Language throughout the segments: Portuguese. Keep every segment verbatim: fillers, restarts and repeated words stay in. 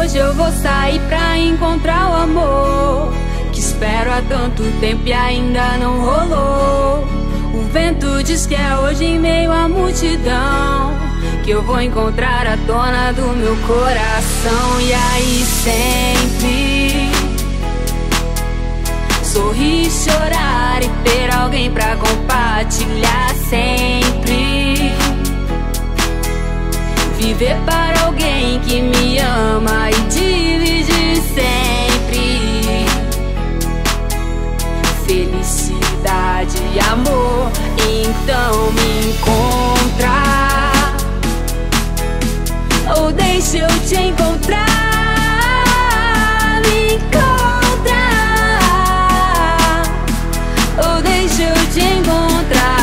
hoje eu vou sair pra encontrar o amor que espero há tanto tempo e ainda não rolou. O vento diz que é hoje em meio à multidão que eu vou encontrar a dona do meu coração. E aí sempre sorrir, chorar e ter alguém pra compartilhar sempre. Viver para alguém que me ama e dividir sempre. Felicidade e amor, então me encontrar. Ou deixa eu te encontrar. Me encontrar. Ou deixa eu te encontrar.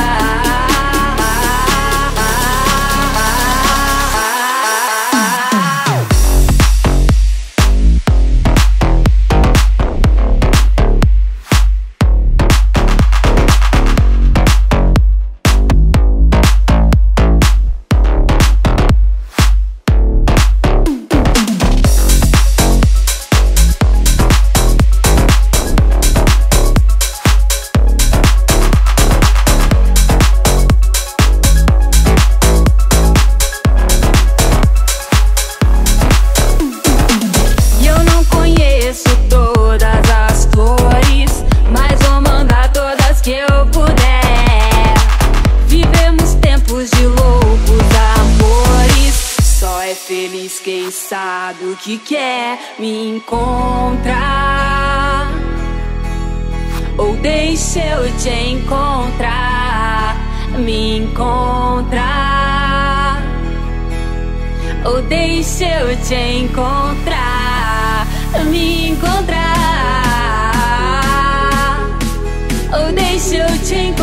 Feliz quem sabe o que quer me encontrar. Ou deixa eu te encontrar. Me encontrar. Ou deixa eu te encontrar. Me encontrar. Ou deixa eu te encontrar.